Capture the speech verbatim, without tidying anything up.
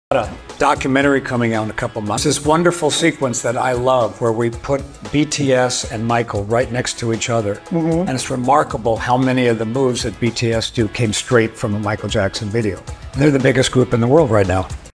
A documentary coming out in a couple months. This wonderful sequence that I love where we put B T S and Michael right next to each other. Mm-hmm. And it's remarkable how many of the moves that B T S do came straight from a Michael Jackson video. They're the biggest group in the world right now.